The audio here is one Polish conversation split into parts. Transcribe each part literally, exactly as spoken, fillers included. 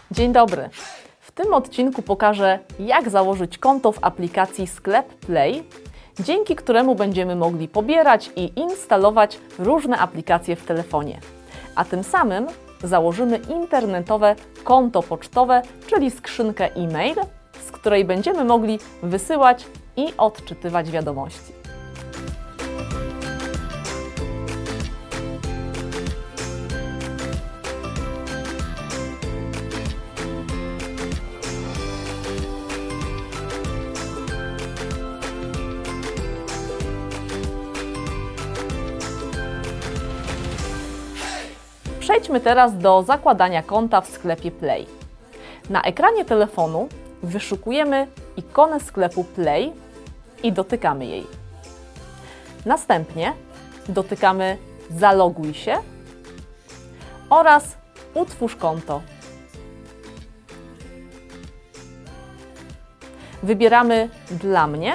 Dzień dobry! W tym odcinku pokażę, jak założyć konto w aplikacji Sklep Play, dzięki któremu będziemy mogli pobierać i instalować różne aplikacje w telefonie. A tym samym założymy internetowe konto pocztowe, czyli skrzynkę e-mail, z której będziemy mogli wysyłać i odczytywać wiadomości. Przejdźmy teraz do zakładania konta w sklepie Play. Na ekranie telefonu wyszukujemy ikonę sklepu Play i dotykamy jej. Następnie dotykamy Zaloguj się oraz Utwórz konto. Wybieramy Dla mnie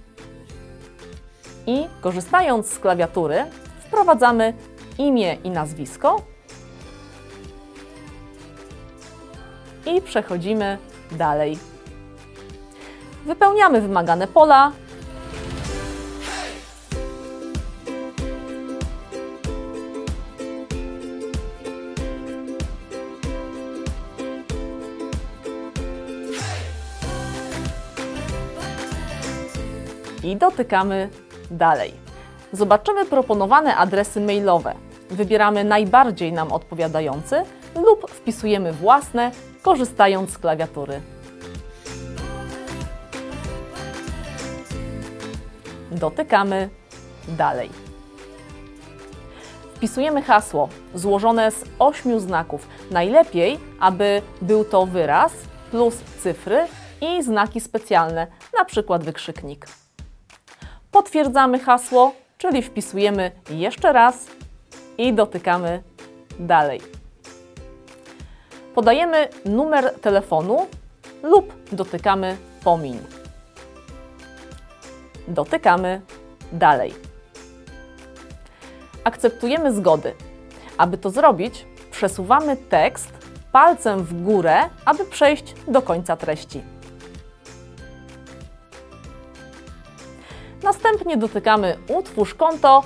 i korzystając z klawiatury wprowadzamy imię i nazwisko i przechodzimy dalej. Wypełniamy wymagane pola. I dotykamy dalej. Zobaczymy proponowane adresy mailowe. Wybieramy najbardziej nam odpowiadający lub wpisujemy własne, korzystając z klawiatury. Dotykamy dalej. Wpisujemy hasło złożone z ośmiu znaków. Najlepiej, aby był to wyraz plus cyfry i znaki specjalne, na przykład wykrzyknik. Potwierdzamy hasło, czyli wpisujemy jeszcze raz i dotykamy dalej. Podajemy numer telefonu lub dotykamy Pomiń. Dotykamy dalej. Akceptujemy zgody. Aby to zrobić, przesuwamy tekst palcem w górę, aby przejść do końca treści. Następnie dotykamy Utwórz konto.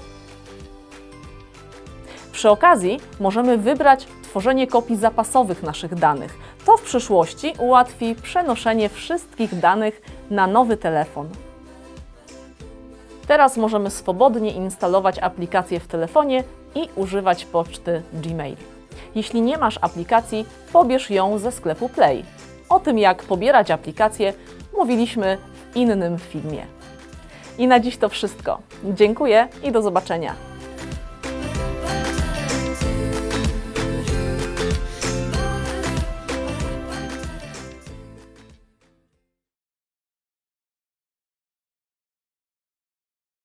Przy okazji możemy wybrać tworzenie kopii zapasowych naszych danych. To w przyszłości ułatwi przenoszenie wszystkich danych na nowy telefon. Teraz możemy swobodnie instalować aplikacje w telefonie i używać poczty Gmail. Jeśli nie masz aplikacji, pobierz ją ze sklepu Play. O tym, jak pobierać aplikacje, mówiliśmy w innym filmie. I na dziś to wszystko. Dziękuję i do zobaczenia.